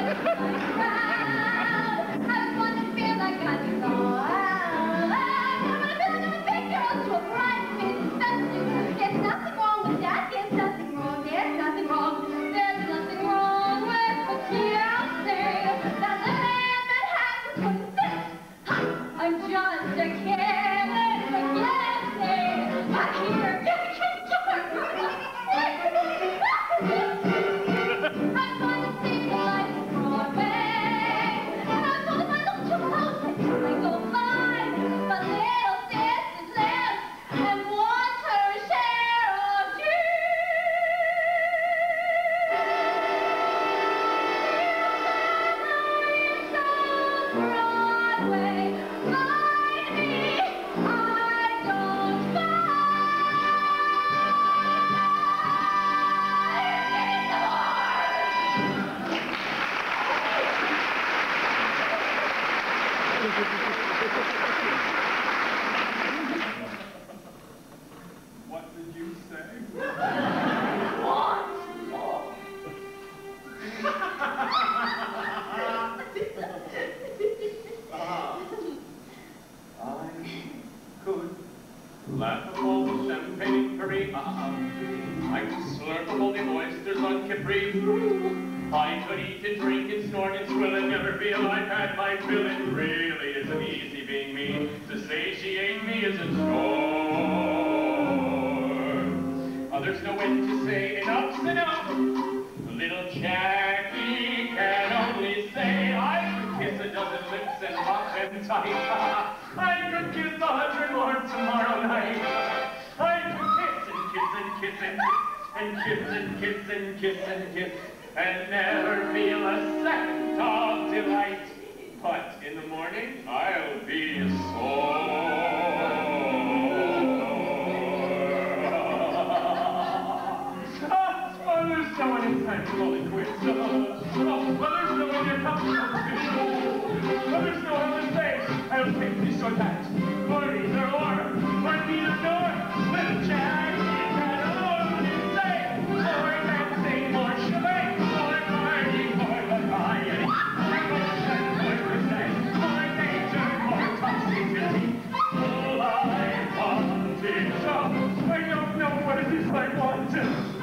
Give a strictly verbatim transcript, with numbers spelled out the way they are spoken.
I could eat and drink and snort and swill and never feel I've had my fill. It really isn't easy being me. To satiate me is a chore. Others know when to say enough's enough. Little Jackie can only say I could kiss a dozen lips and lock them tight. I could kiss a hundred more tomorrow night. I could kiss and kiss and kiss and kiss and kiss and kiss and kiss. And never feel a second of delight. But in the morning, I'll be sore. Oh, there's someone inside the rolling quits. Oh, well, there's no one you're coming from. Oh, there's no one to say. I'll take this or that. Or either or. Or neither nor. Little Jack, you can't alone you say. Or dancing, or shebang. I don't know what it is I want to.